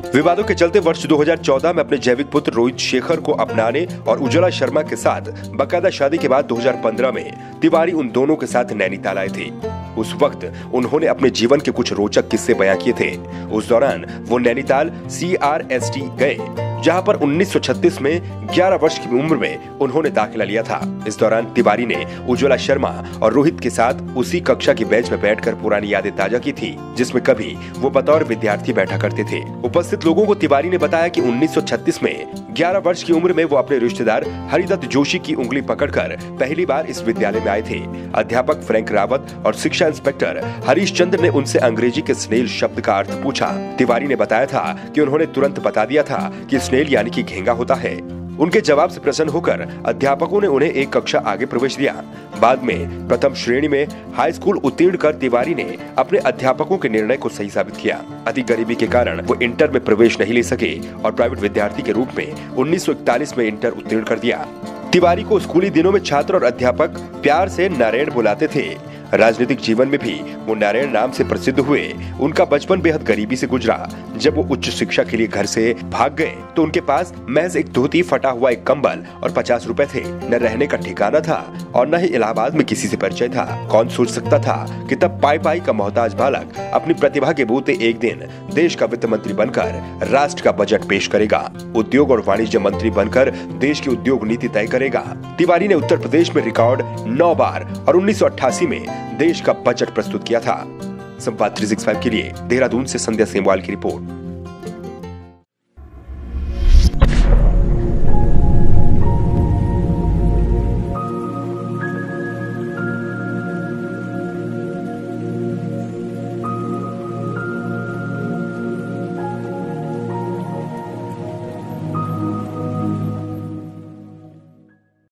विवादों के चलते वर्ष 2014 में अपने जैविक पुत्र रोहित शेखर को अपनाने और उज्ज्वला शर्मा के साथ बाकायदा शादी के बाद 2015 में तिवारी उन दोनों के साथ नैनीताल आए थे। उस वक्त उन्होंने अपने जीवन के कुछ रोचक किस्से बयां किए थे। उस दौरान वो नैनीताल CRST गए, जहां पर 1936 में 11 वर्ष की उम्र में उन्होंने दाखिला लिया था। इस दौरान तिवारी ने उज्ज्वला शर्मा और रोहित के साथ उसी कक्षा की बेंच में बैठकर पुरानी यादें ताजा की थी, जिसमें कभी वो बतौर विद्यार्थी बैठा करते थे। उपस्थित लोगों को तिवारी ने बताया कि 1936 में 11 वर्ष की उम्र में वो अपने रिश्तेदार हरिदत्त जोशी की उंगली पकड़कर पहली बार इस विद्यालय में आए थे। अध्यापक फ्रैंक रावत और शिक्षा इंस्पेक्टर हरीश चंद्र ने उनसे अंग्रेजी के स्नेल शब्द का अर्थ पूछा। तिवारी ने बताया था कि उन्होंने तुरंत बता दिया था कि स्नेल यानी कि घेंगा होता है। उनके जवाब से प्रसन्न होकर अध्यापकों ने उन्हें एक कक्षा आगे प्रवेश दिया। बाद में प्रथम श्रेणी में हाई स्कूल उत्तीर्ण कर तिवारी ने अपने अध्यापकों के निर्णय को सही साबित किया। अधिक गरीबी के कारण वो इंटर में प्रवेश नहीं ले सके और प्राइवेट विद्यार्थी के रूप में 1941 में इंटर उत्तीर्ण कर दिया। तिवारी को स्कूली दिनों में छात्र और अध्यापक प्यार से नारायण बुलाते थे। राजनीतिक जीवन में भी वो नारायण नाम से प्रसिद्ध हुए। उनका बचपन बेहद गरीबी से गुजरा। जब वो उच्च शिक्षा के लिए घर से भाग गए तो उनके पास महज एक धोती, फटा हुआ एक कंबल और 50 रुपए थे। न रहने का ठिकाना था और न ही इलाहाबाद में किसी से परिचय था। कौन सोच सकता था कि तब पाई पाई का मोहताज बालक अपनी प्रतिभा के बूते एक दिन देश का वित्त मंत्री बनकर राष्ट्र का बजट पेश करेगा, उद्योग और वाणिज्य मंत्री बनकर देश की उद्योग नीति तय करेगा। तिवारी ने उत्तर प्रदेश में रिकॉर्ड 9 बार और 1988 में देश का बजट प्रस्तुत किया था। संवाद 365 के लिए देहरादून से संध्या सेमवाल की रिपोर्ट।